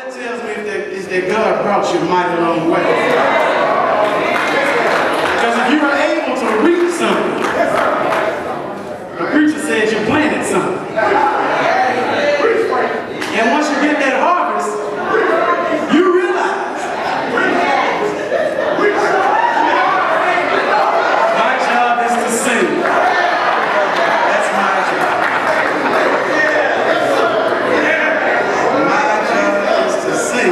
that tells me is that God brought you a mighty long way. Because if you were able to reap something, the preacher says you planted something. And once you get that harvest, you realize my job is to sing. That's my job. My job is to sing.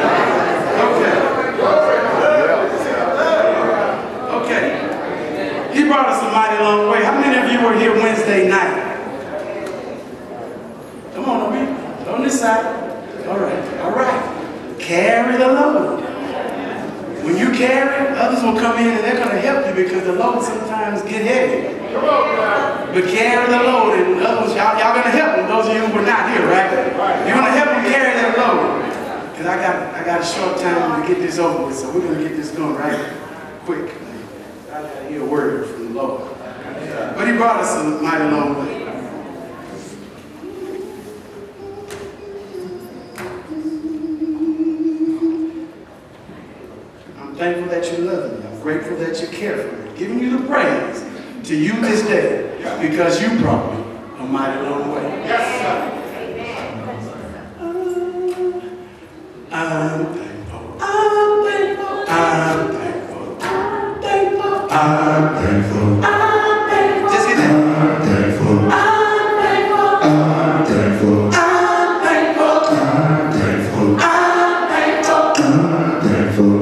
Okay. He brought us a mighty long way. How many of you were here Wednesday night? Come on, on this side. All right, all right. Carry the load. When you carry, others will come in and they're going to help you because the load sometimes get heavy. But carry the load, and others, y'all going to help them. Those of you who were not here, right? You're going to help them carry that load. Because I got a short time to get this over with, so we're going to get this going right quick. I got to hear a word from the Lord. But he brought us a mighty long way. I'm thankful that you love me. I'm grateful that you care for me. Giving you the praise to you this day because you brought me a mighty long way. Yes, sir. I'm thankful. I'm thankful. I'm thankful. I'm thankful. I'm thankful. I'm thankful. Just get that. I'm thankful. I'm thankful. I'm thankful. I'm thankful. I'm thankful. I'm thankful. I'm thankful.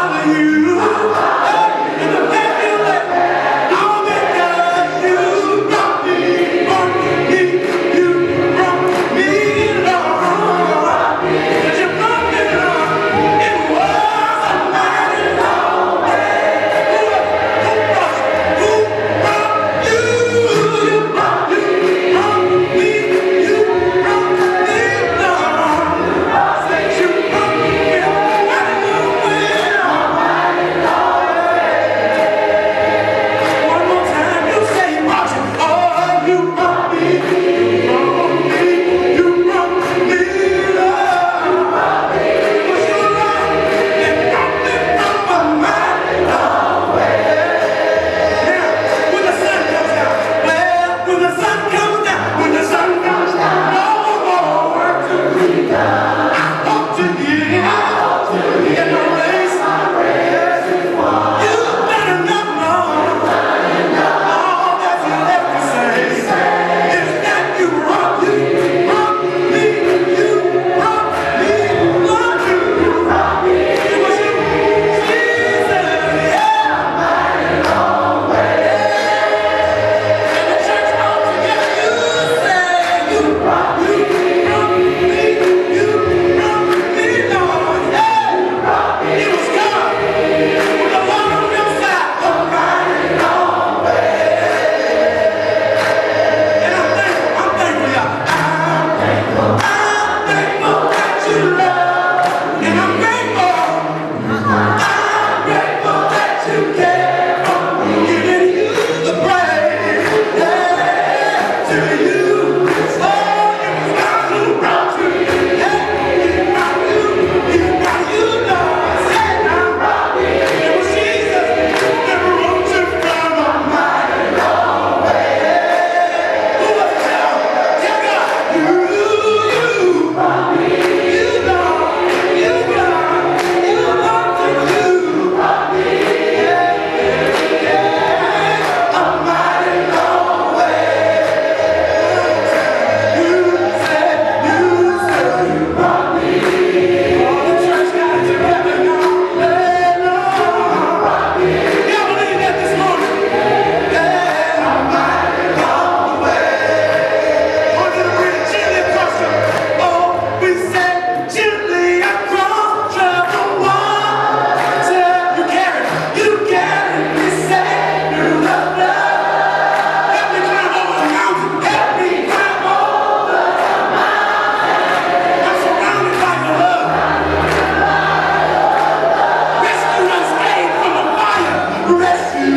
You bless you.